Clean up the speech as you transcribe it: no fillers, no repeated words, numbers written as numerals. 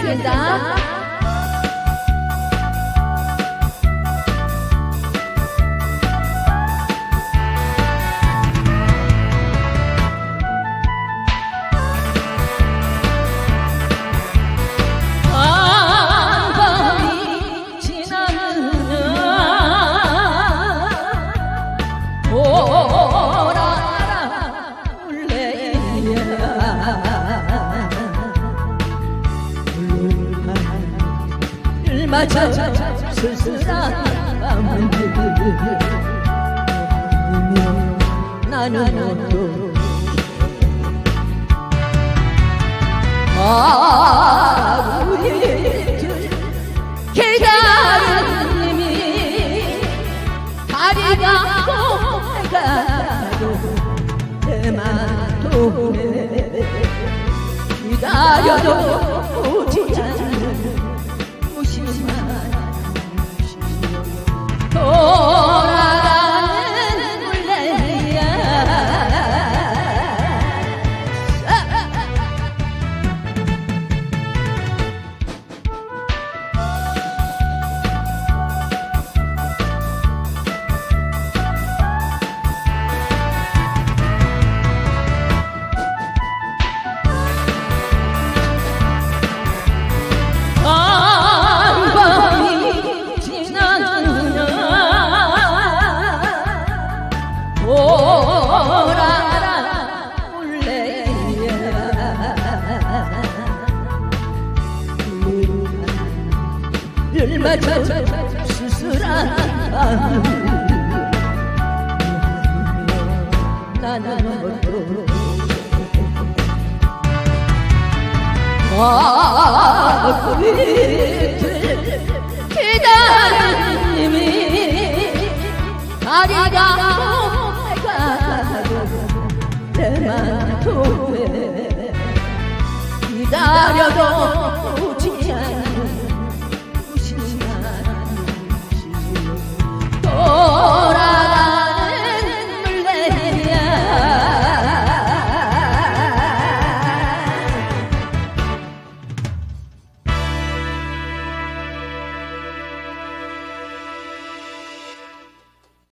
부탁드린다. 맞아 쓸쓸한 밤을 나는 또 우리들 기다림이 다리가 곱해가도 내 맘도 기다려도 오지 않는 돌아가는 물레야. 돌아라 물레야. 늘 맞아 쓸쓸한 밤을 나는 우리들 기다림이 다리가 내 맘도 기다려도